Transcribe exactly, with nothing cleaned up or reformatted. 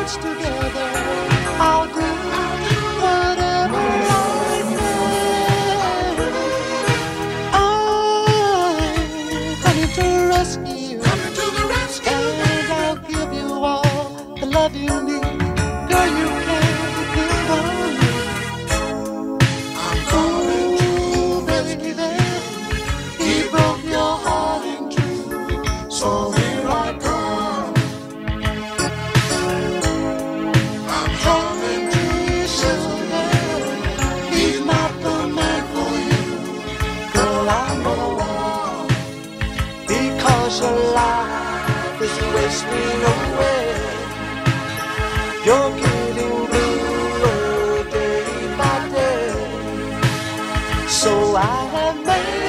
hearts together. I'll do whatever I can. I'm coming to rescue, Coming to the rescue, and I'll give you all the love you need. Girl, you can depend on me. I'm coming to Ooh, rescue. baby, he broke your heart in two, So here I come. I'm coming to rescue. he's not the man for you. Girl, I know, because your life is wasting away. You're getting bluer day by day. So I have made